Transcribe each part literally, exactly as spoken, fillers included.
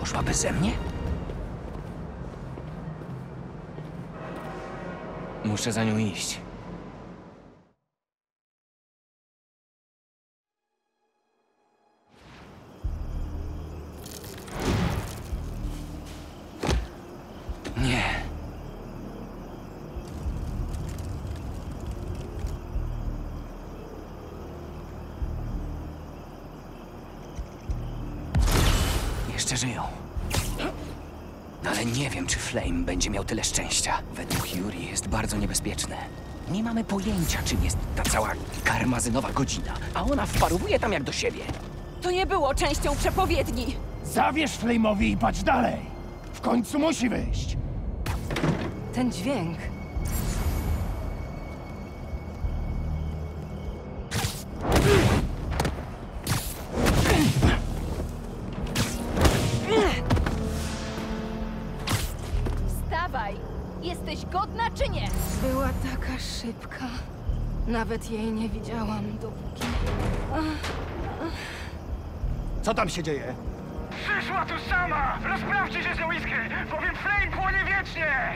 Poszła beze mnie? Muszę za nią iść. Nie. Jeszcze żyją. Ale nie wiem, czy Flame będzie miał tyle szczęścia. Według Yuri jest bardzo niebezpieczne. Nie mamy pojęcia, czym jest ta cała karmazynowa godzina, a ona wparowuje tam jak do siebie. To nie było częścią przepowiedni. Zawierz Flame'owi i patrz dalej. W końcu musi wyjść. Ten dźwięk. Wstawaj! Jesteś godna czy nie? Była taka szybka. Nawet jej nie widziałam dopóki... Co tam się dzieje? Przyszła tu sama! Rozprawcie się z nią Iskry, bowiem Flame płonie wiecznie!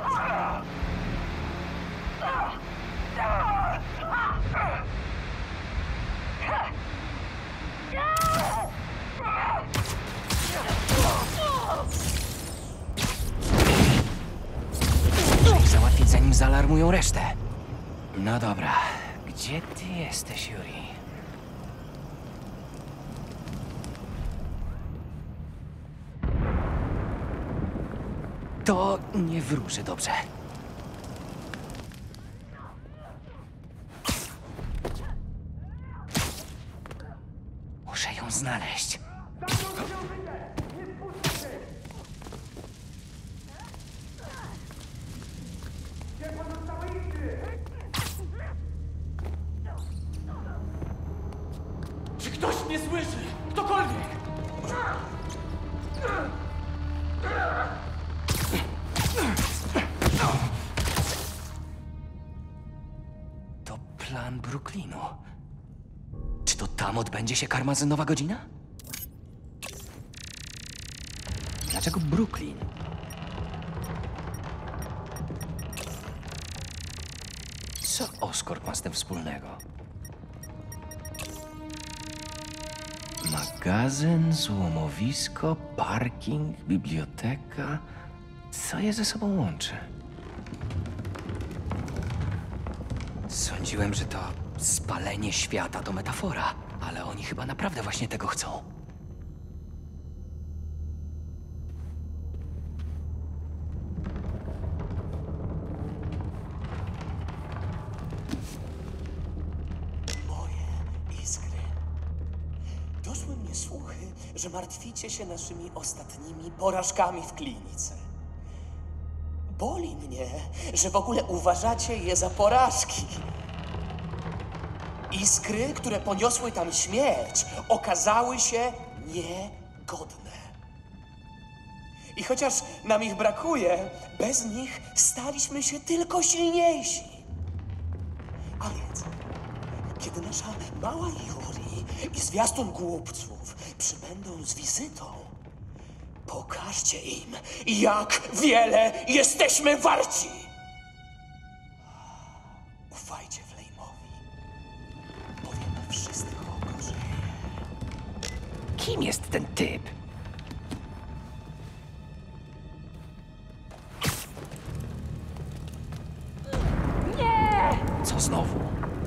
Muszę ich załatwić, zanim zaalarmują resztę. No dobra, gdzie ty jesteś, Yuri? To nie wróży dobrze. Muszę ją znaleźć. Czy ktoś mnie słyszy? Ktokolwiek! To plan Brooklynu. Czy to tam odbędzie się karmazynowa godzina? Dlaczego Brooklyn? Co Oscorp ma z tym wspólnego? Magazyn, złomowisko, parking, biblioteka. Co je ze sobą łączy? Sądziłem, że to spalenie świata to metafora, ale oni chyba naprawdę właśnie tego chcą. Moje Iskry. Doszły mnie słuchy, że martwicie się naszymi ostatnimi porażkami w klinice. Boli mnie, że w ogóle uważacie je za porażki. Iskry, które poniosły tam śmierć, okazały się niegodne. I chociaż nam ich brakuje, bez nich staliśmy się tylko silniejsi. A więc, kiedy nasza mała Yuri i zwiastun głupców przybędą z wizytą, pokażcie im, jak wiele jesteśmy warci! Ufajcie Flame'owi, bowiem wszystko gorzeje. Kim jest ten typ? Nie! Co znowu?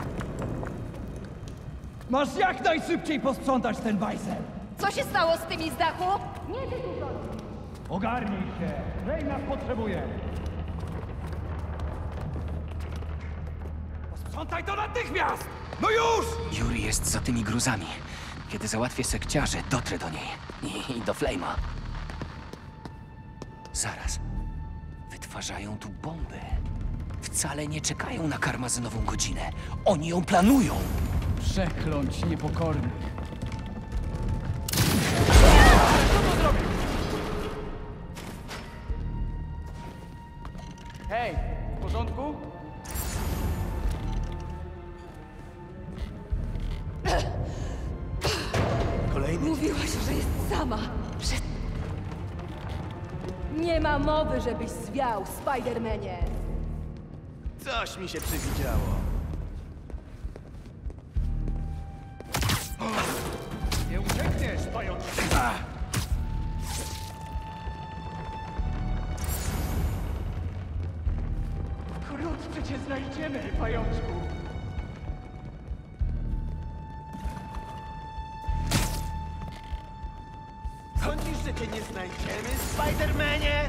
Masz jak najszybciej posprzątać ten bajzel! Co się stało z tymi z dachu? Ogarnij się! Flame nas potrzebuje! Posprzątaj to natychmiast! No już! Yuri jest za tymi gruzami. Kiedy załatwię sekciarzy, dotrę do niej. I, i do Flame'a. Zaraz. Wytwarzają tu bombę. Wcale nie czekają na karmazynową godzinę. Oni ją planują. Przekląć niepokornych. Hej, w porządku? Kolejny Mówiłaś, że jest sama. Że... Nie ma mowy, żebyś zwiał, Spidermanie. Coś mi się przywidziało. Nie uciekniesz, pajączku! Wkrótce cię znajdziemy, pajączku. Sądzisz, że cię nie znajdziemy, Spidermanie?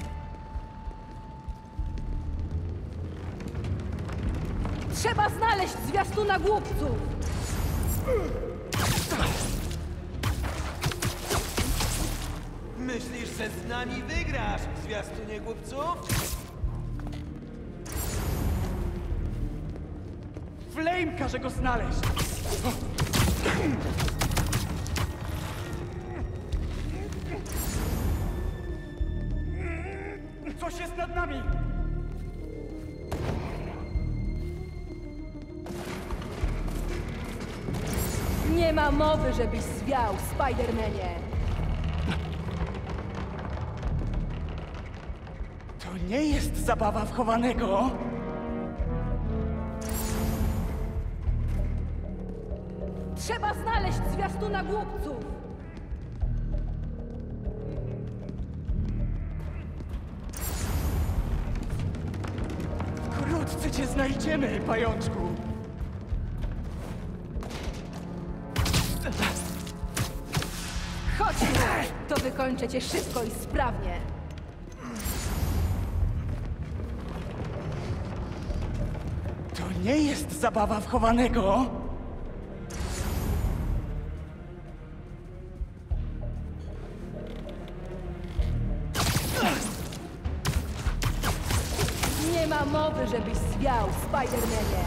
Trzeba znaleźć zwiastuna głupców! Myślisz, że z nami wygrasz, zwiastunie głupców? Flame każe go znaleźć. Coś jest nad nami! Nie ma mowy, żebyś zwiał, Spidermanie. To nie jest zabawa w chowanego. Trzeba znaleźć zwiastuna głupców! Wkrótce cię znajdziemy, pajączku. Chodź tu! To wykończę cię szybko i sprawnie. To nie jest zabawa w chowanego. Nie ma mowy, żebyś zwiał, Spidermanie.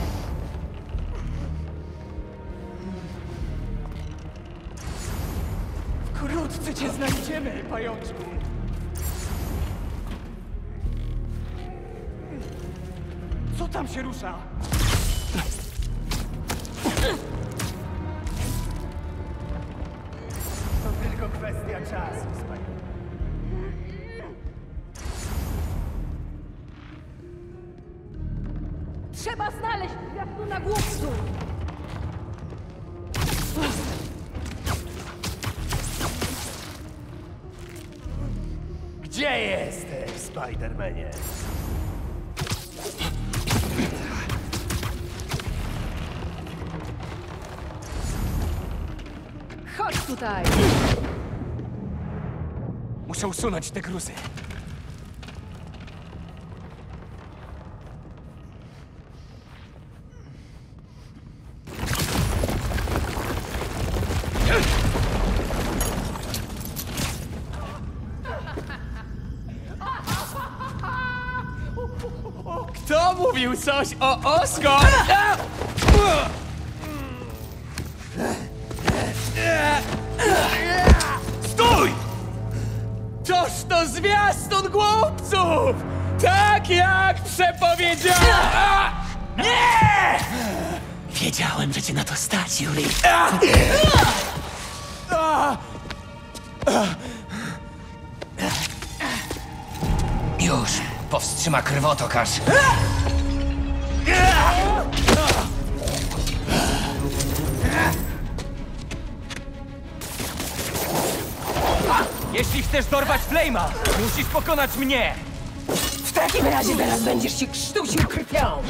Wkrótce cię znajdziemy, pajączku. Co tam się rusza? To tylko kwestia czasu, Spider. Trzeba znaleźć zwiastuna głupców! Gdzie jesteś, Spidermanie? Chodź tutaj! Muszę usunąć te gruzy. Kto mówił coś o Oscar? Stój! Toż to zwiastun głupców! Tak jak przepowiedziałem! Nie! Wiedziałem, że cię na to stać, Yuri. Już powstrzyma krwotok aż. Jeśli chcesz dorwać Flame'a, musisz pokonać mnie! W takim razie teraz będziesz się krztusił krwią!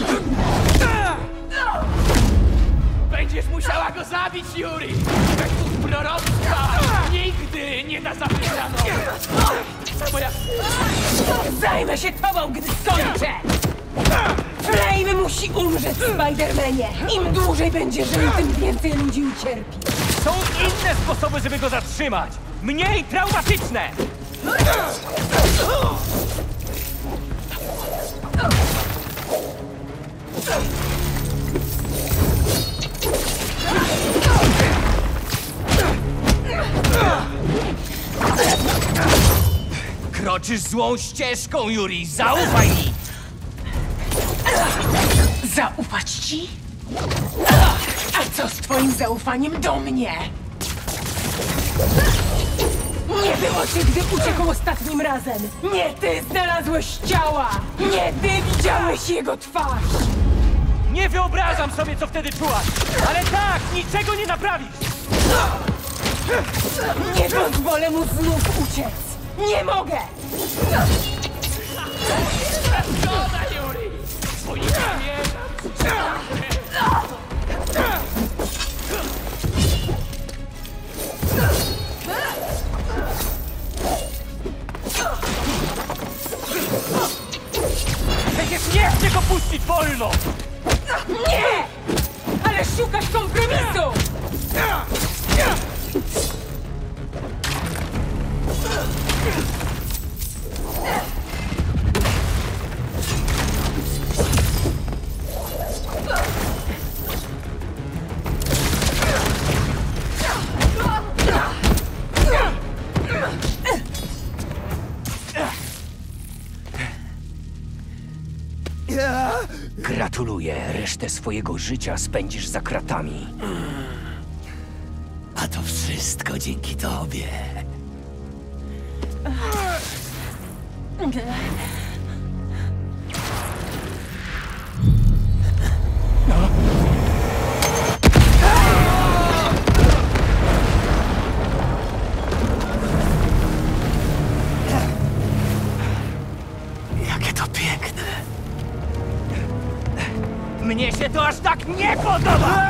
Będziesz musiała go zabić, Yuri! Według proroctwa nigdy nie da za wygraną! Moja... Zajmę się tobą, gdy skończę! Flame musi umrzeć, Spidermanie! Im dłużej będzie żył, tym więcej ludzi ucierpi! Są inne sposoby, żeby go zatrzymać! Mniej traumatyczne! Kroczysz złą ścieżką, Yuri! Zaufaj mi! Zaufać ci? A co z twoim zaufaniem do mnie? Nie było cię, gdy uciekł ostatnim razem! Nie ty znalazłeś ciała! Nie ty widziałeś jego twarz! Nie wyobrażam sobie, co wtedy czułaś! Ale tak, niczego nie naprawisz! Nie pozwolę mu znów uciec! Nie mogę! Przecież nie chcę go puścić wolno! Nie! Ale szukasz kompromisu! Gratuluję, resztę swojego życia spędzisz za kratami. A to wszystko dzięki tobie. Jakie to piękne. Mnie się to aż tak nie podoba!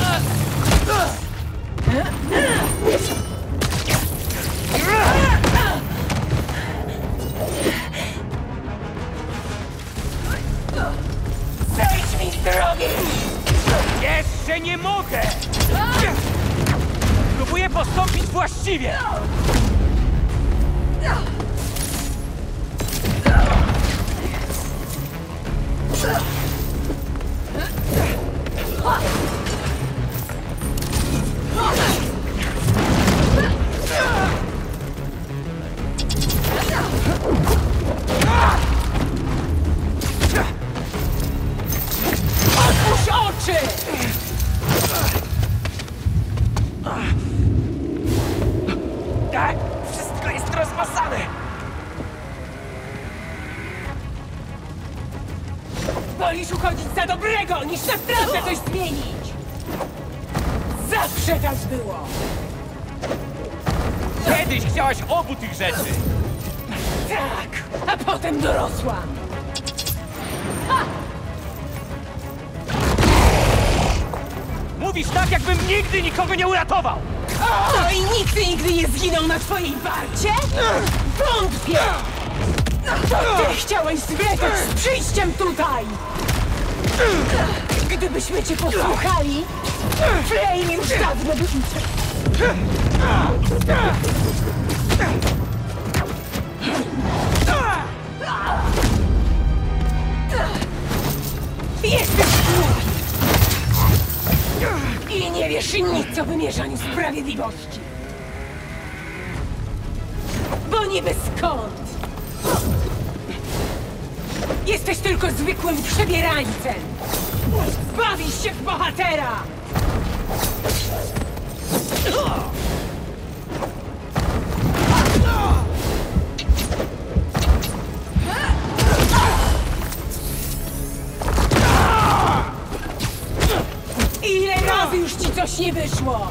Zejdź mi z drogi! Jeszcze nie mogę! Próbuję postąpić właściwie! Otwórz oczy! Tak, wszystko jest rozmasane! Wolisz uchodzić za dobrego, niż naprawdę coś zmienić! Zawsze tak było! Kiedyś chciałaś obu tych rzeczy! Tak, a potem dorosłam! Mówisz tak, jakbym nigdy nikogo nie uratował! O, i nikt nigdy nie zginął na twojej warcie? Wątpię! To ty chciałeś zwlekać z przyjściem tutaj! Gdybyśmy cię posłuchali, Flame już dawno by uciekł! Jesteś głupi! I nie wiesz nic o wymierzaniu sprawiedliwości! Bo niby skąd? Jesteś tylko zwykłym przebierańcem! Bawisz się w bohatera! Ile razy już ci coś nie wyszło?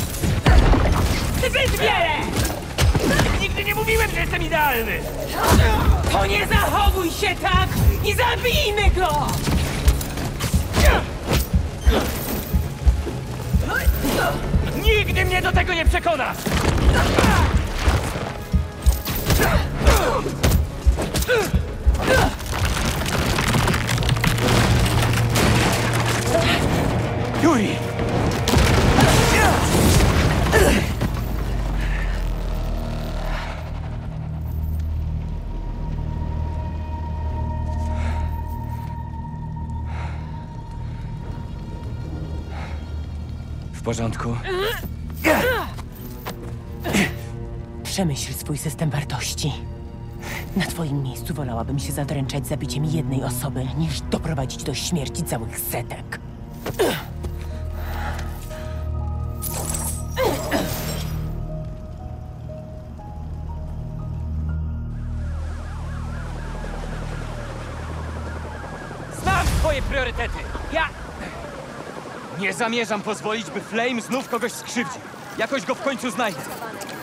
Zbyt wiele! Nigdy nie mówiłem, że jestem idealny! To nie zachowuj się tak i zabijmy go! Nigdy mnie do tego nie przekonasz! Yuri! W porządku? Przemyśl swój system wartości. Na twoim miejscu wolałabym się zadręczać zabiciem jednej osoby, niż doprowadzić do śmierci całych setek. swoje priorytety. Ja... Nie zamierzam pozwolić, by Flame znów kogoś skrzywdził. Jakoś go w końcu znajdę.